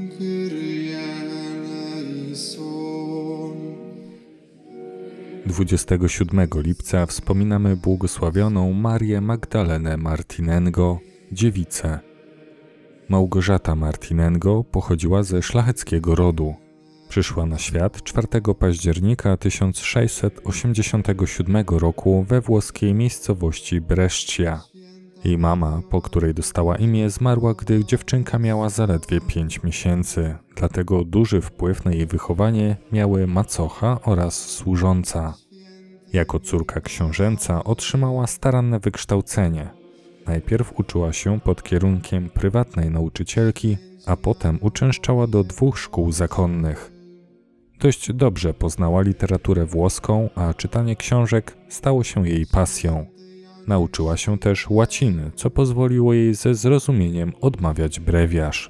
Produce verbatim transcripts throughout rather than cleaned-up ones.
dwudziestego siódmego lipca wspominamy błogosławioną Marię Magdalenę Martinengo, dziewicę. Małgorzata Martinengo pochodziła ze szlacheckiego rodu. Przyszła na świat czwartego października tysiąc sześćset osiemdziesiątego siódmego roku we włoskiej miejscowości Brescia. Jej mama, po której dostała imię, zmarła, gdy dziewczynka miała zaledwie pięć miesięcy, dlatego duży wpływ na jej wychowanie miały macocha oraz służąca. Jako córka książęca otrzymała staranne wykształcenie. Najpierw uczyła się pod kierunkiem prywatnej nauczycielki, a potem uczęszczała do dwóch szkół zakonnych. Dość dobrze poznała literaturę włoską, a czytanie książek stało się jej pasją. Nauczyła się też łaciny, co pozwoliło jej ze zrozumieniem odmawiać brewiarz.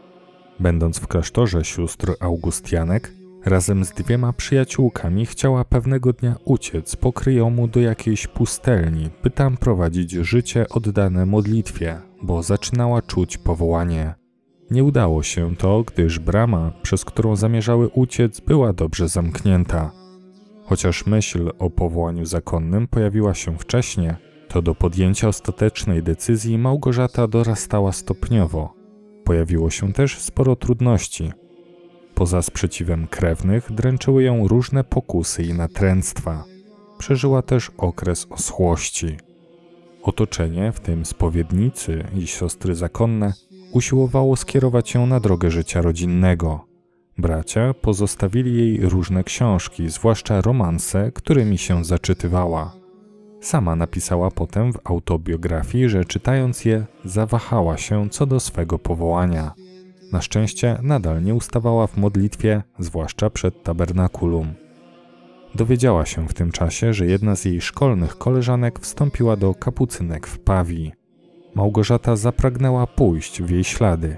Będąc w klasztorze sióstr Augustianek, razem z dwiema przyjaciółkami chciała pewnego dnia uciec po kryjomu do jakiejś pustelni, by tam prowadzić życie oddane modlitwie, bo zaczynała czuć powołanie. Nie udało się to, gdyż brama, przez którą zamierzały uciec, była dobrze zamknięta. Chociaż myśl o powołaniu zakonnym pojawiła się wcześniej, to do podjęcia ostatecznej decyzji Małgorzata dorastała stopniowo. Pojawiło się też sporo trudności. Poza sprzeciwem krewnych dręczyły ją różne pokusy i natręctwa. Przeżyła też okres oschłości. Otoczenie, w tym spowiednicy i siostry zakonne, usiłowało skierować ją na drogę życia rodzinnego. Bracia pozostawili jej różne książki, zwłaszcza romanse, którymi się zaczytywała. Sama napisała potem w autobiografii, że czytając je zawahała się co do swego powołania. Na szczęście nadal nie ustawała w modlitwie, zwłaszcza przed tabernakulum. Dowiedziała się w tym czasie, że jedna z jej szkolnych koleżanek wstąpiła do kapucynek w Pawii. Małgorzata zapragnęła pójść w jej ślady.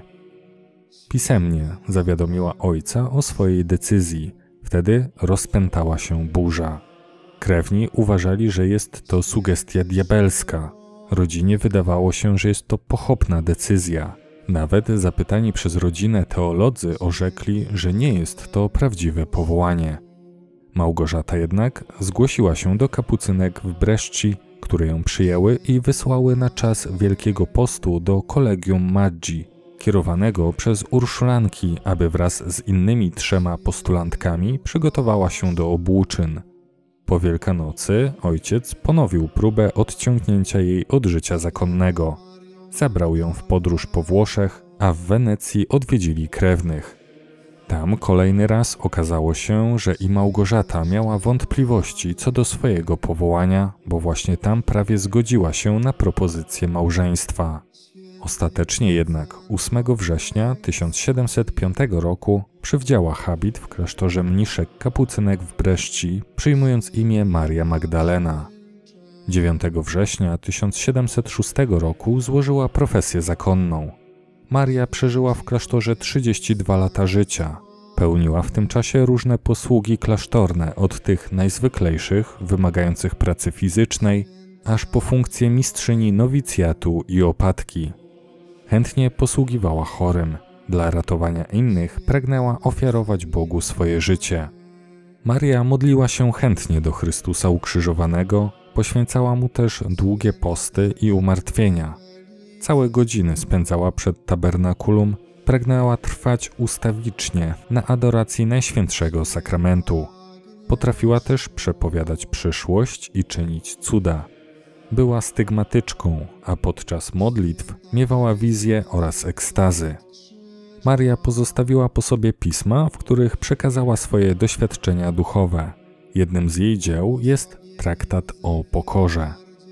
Pisemnie zawiadomiła ojca o swojej decyzji. Wtedy rozpętała się burza. Krewni uważali, że jest to sugestia diabelska. Rodzinie wydawało się, że jest to pochopna decyzja. Nawet zapytani przez rodzinę teolodzy orzekli, że nie jest to prawdziwe powołanie. Małgorzata jednak zgłosiła się do kapucynek w Bresci, które ją przyjęły i wysłały na czas Wielkiego Postu do Collegium Maggi, kierowanego przez urszulanki, aby wraz z innymi trzema postulantkami przygotowała się do obłóczyn. Po Wielkanocy ojciec ponowił próbę odciągnięcia jej od życia zakonnego. Zabrał ją w podróż po Włoszech, a w Wenecji odwiedzili krewnych. Tam kolejny raz okazało się, że i Małgorzata miała wątpliwości co do swojego powołania, bo właśnie tam prawie zgodziła się na propozycję małżeństwa. Ostatecznie jednak ósmego września tysiąc siedemset piątego roku przywdziała habit w klasztorze mniszek kapucynek w Bresci, przyjmując imię Maria Magdalena. dziewiątego września tysiąc siedemset szóstego roku złożyła profesję zakonną. Maria przeżyła w klasztorze trzydzieści dwa lata życia. Pełniła w tym czasie różne posługi klasztorne, od tych najzwyklejszych, wymagających pracy fizycznej, aż po funkcję mistrzyni nowicjatu i opatki. Chętnie posługiwała chorym. Dla ratowania innych pragnęła ofiarować Bogu swoje życie. Maria modliła się chętnie do Chrystusa ukrzyżowanego, poświęcała mu też długie posty i umartwienia. Całe godziny spędzała przed tabernakulum, pragnęła trwać ustawicznie na adoracji Najświętszego Sakramentu. Potrafiła też przepowiadać przyszłość i czynić cuda. Była stygmatyczką, a podczas modlitw miewała wizje oraz ekstazy. Maria pozostawiła po sobie pisma, w których przekazała swoje doświadczenia duchowe. Jednym z jej dzieł jest traktat o pokorze.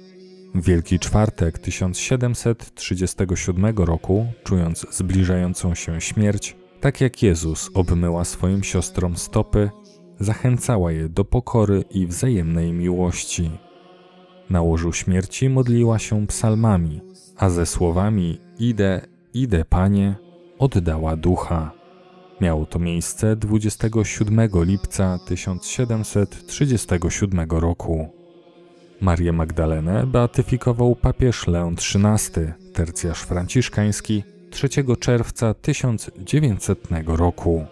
W Wielki Czwartek tysiąc siedemset trzydziestego siódmego roku, czując zbliżającą się śmierć, tak jak Jezus obmyła swoim siostrom stopy, zachęcała je do pokory i wzajemnej miłości. Na łożu śmierci modliła się psalmami, a ze słowami „Idę, idę, Panie” oddała ducha. Miało to miejsce dwudziestego siódmego lipca tysiąc siedemset trzydziestego siódmego roku. Marię Magdalenę beatyfikował papież Leon trzynasty, tercjarz franciszkański, trzeciego czerwca tysiąc dziewięćsetnego roku.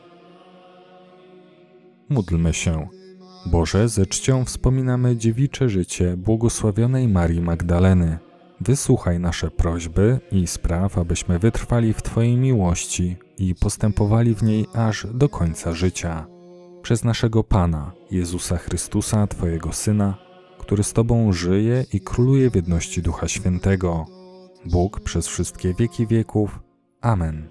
Módlmy się. Boże, ze czcią wspominamy dziewicze życie błogosławionej Marii Magdaleny. Wysłuchaj nasze prośby i spraw, abyśmy wytrwali w Twojej miłości i postępowali w niej aż do końca życia. Przez naszego Pana, Jezusa Chrystusa, Twojego Syna, który z Tobą żyje i króluje w jedności Ducha Świętego. Bóg przez wszystkie wieki wieków. Amen.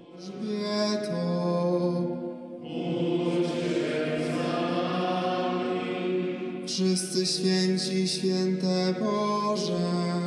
Wszyscy święci, święte Boże,